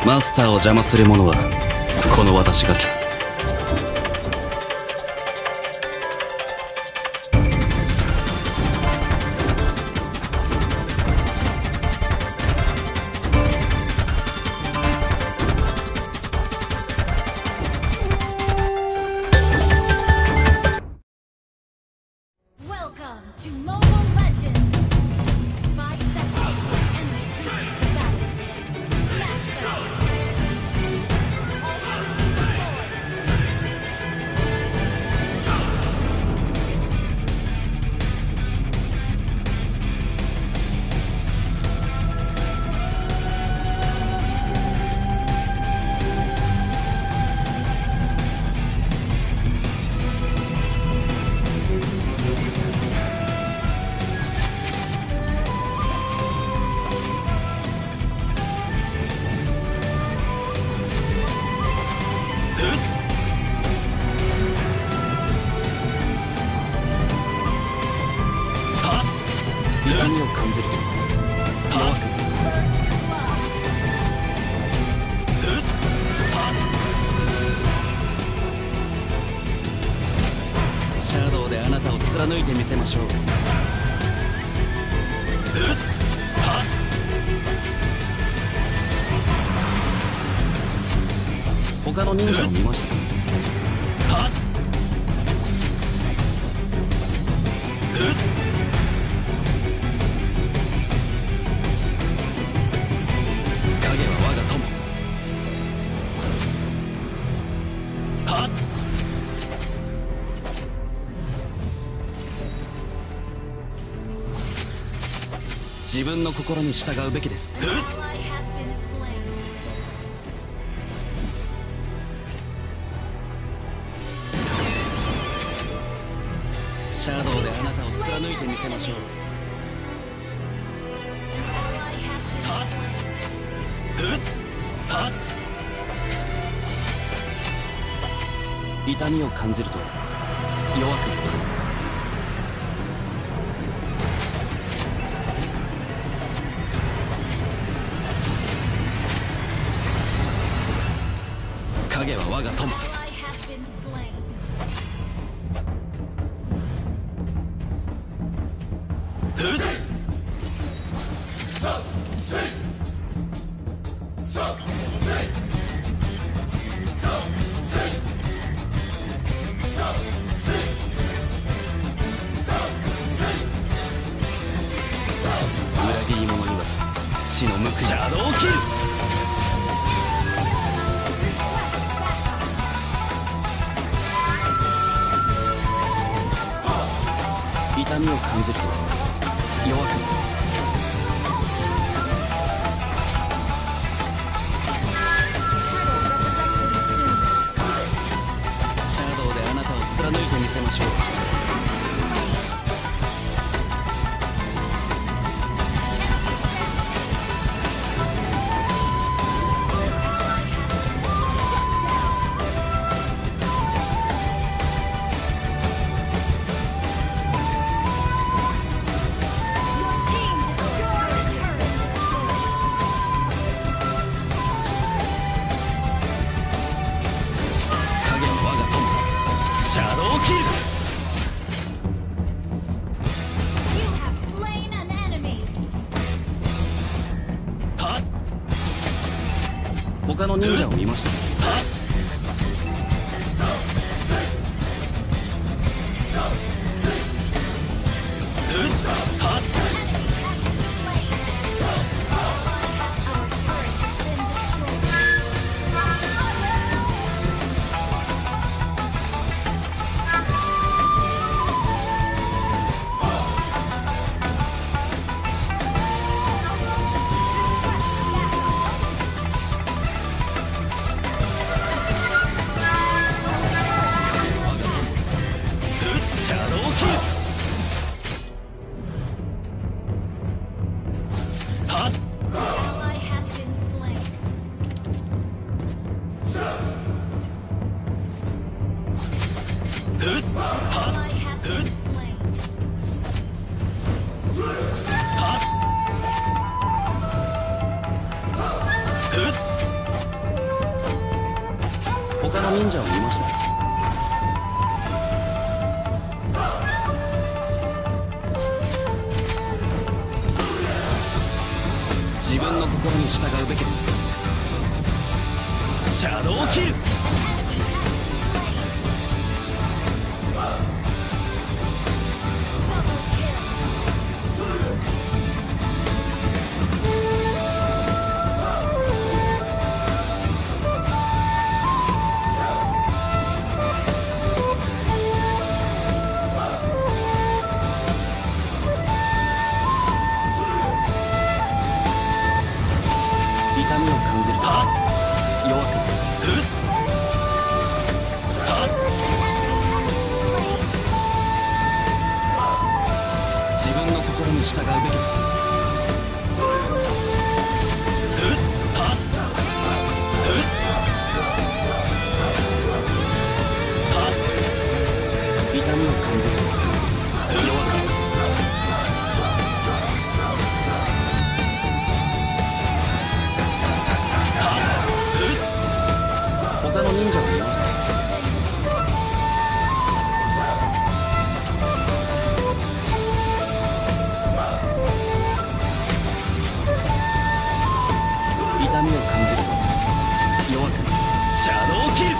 マスターを邪魔する者はこの私が。痛みを感じると弱く。シャドウであなたを貫いてみせましょう。他の忍者を見ましたか？影は我が友。自分の心に従うべきです。シャドウであなたを貫いてみせましょう。痛みを感じると弱くなります。影は我が友。裏切り者には血の無垢。シャドウキル。痛みを感じると弱くなります。シャドウであなたを貫いてみせましょう。シャドウキル。他の忍者を見ました。 他の忍者を見ました。自分の心に従うべきです。シャドウキル。痛みを感じると弱くなる。自分の心に従うべきです。痛みを感じると弱くなる。他の忍者がいました。痛みを感じると弱くなる。シャドウキル。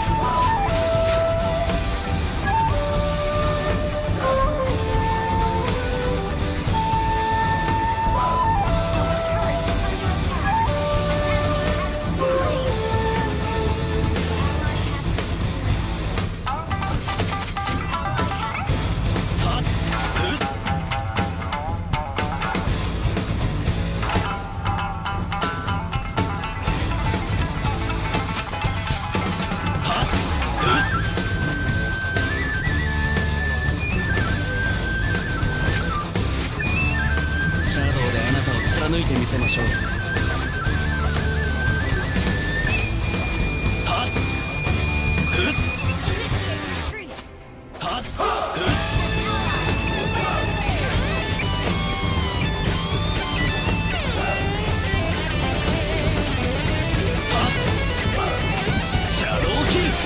貫いてみせましょう。シャドウキル。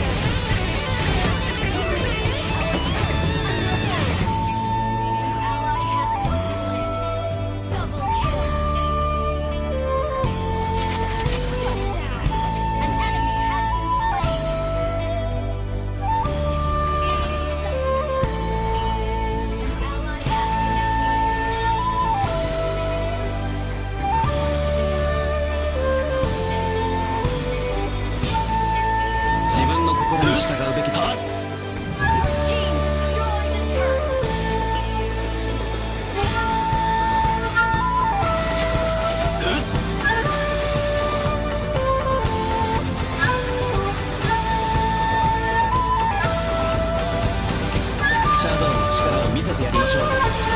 自分の心に従うべきです。シャドウの力を見せてやりましょう。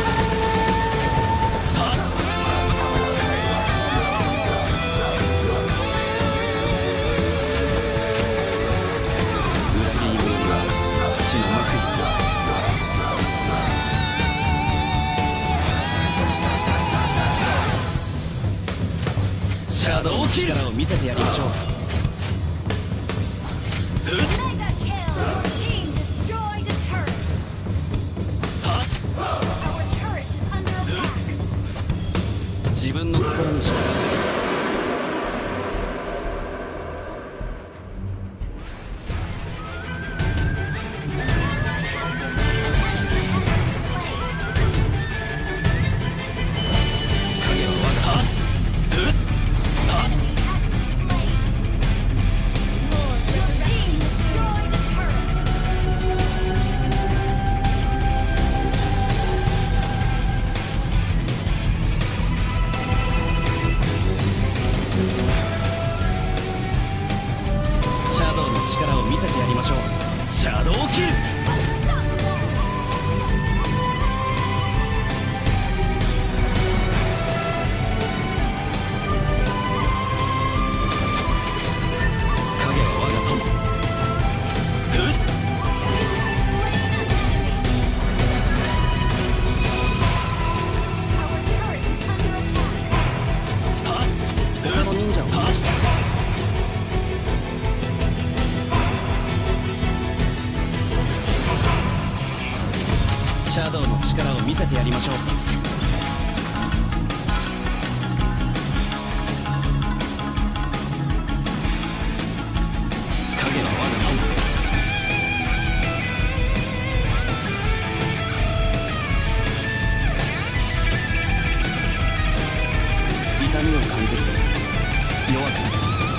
シャドウキル。力を見せてやりましょう。自分の心に従うべきです。影は我が力を見せてやりましょう。シャドウキル。影は我が友。他の忍者を見ました。 見せてやりましょう。影は我が友。痛みを感じると弱くなる。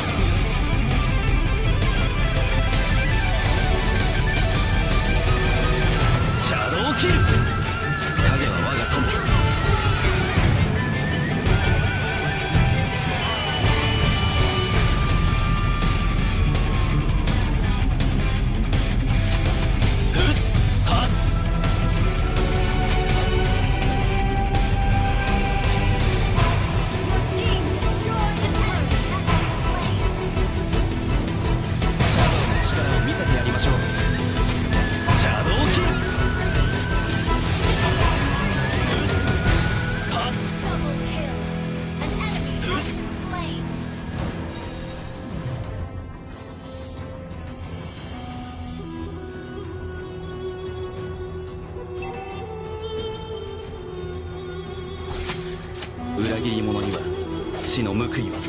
シャドウキル。影は我が友。ふっはっ。シャドウの力を見せてやりましょう。シャドウキル。裏切り者には死の報いは。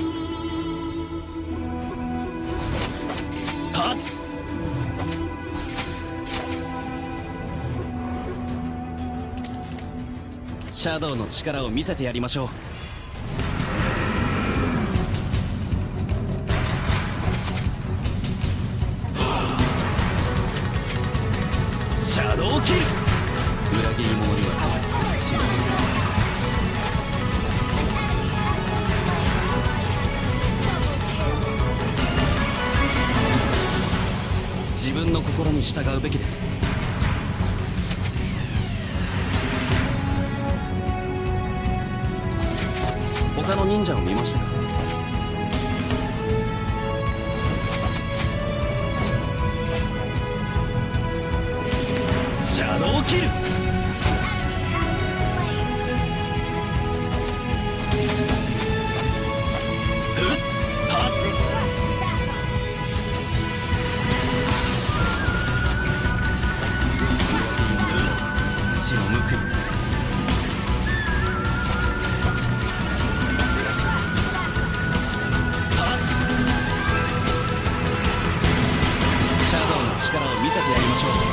はっ。シャドウの力を見せてやりましょう。シャドウキル。裏切り者には死の報いは。自分の心に従うべきです。他の忍者を見ましたか？シャドウキル。ふっはっ。死の報い。シャドウの力を見せてやりましょう。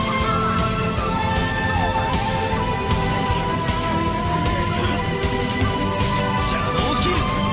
シャドウキル。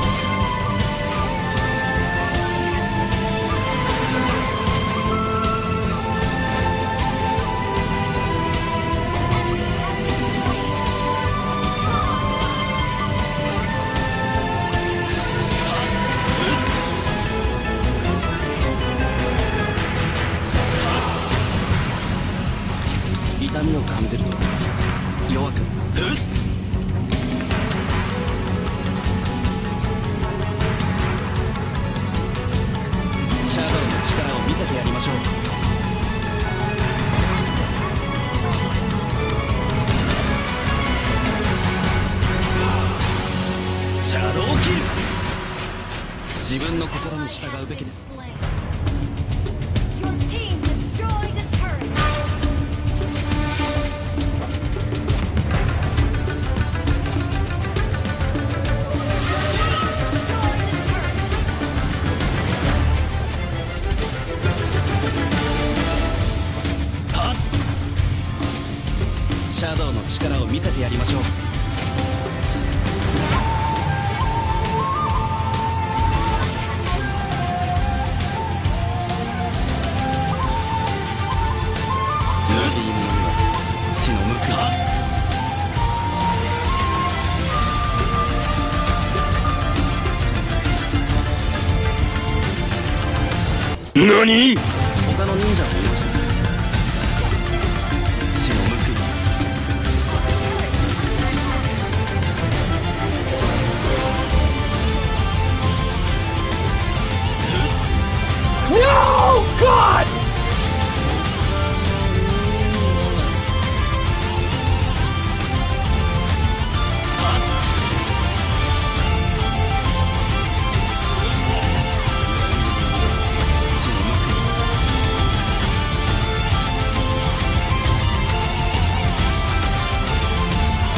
痛みを感じると弱くなる。シャドウの力を見せてやりましょう。シャドウキル。自分の心に従うべきです。シャドウの力を見せてやりましょう。裏切り者には死の報い。何？他の忍者を見ました。血の報い。 No, God! シ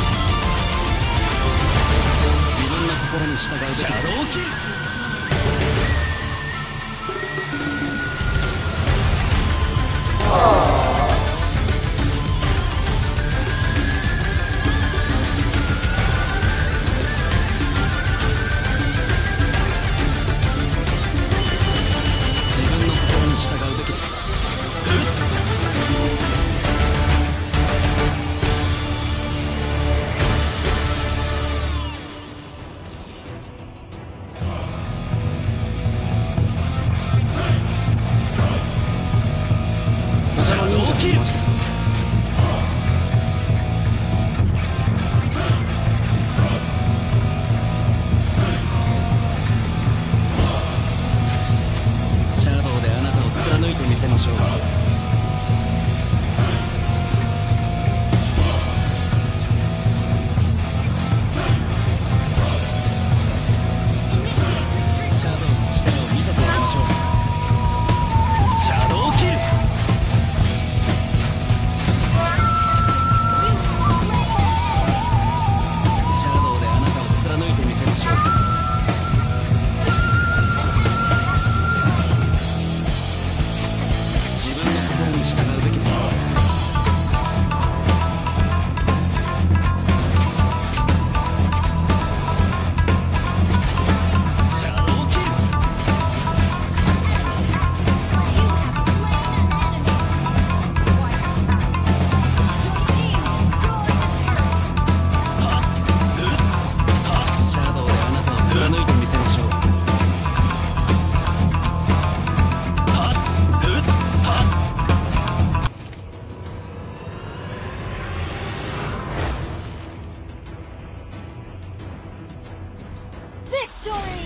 Victory!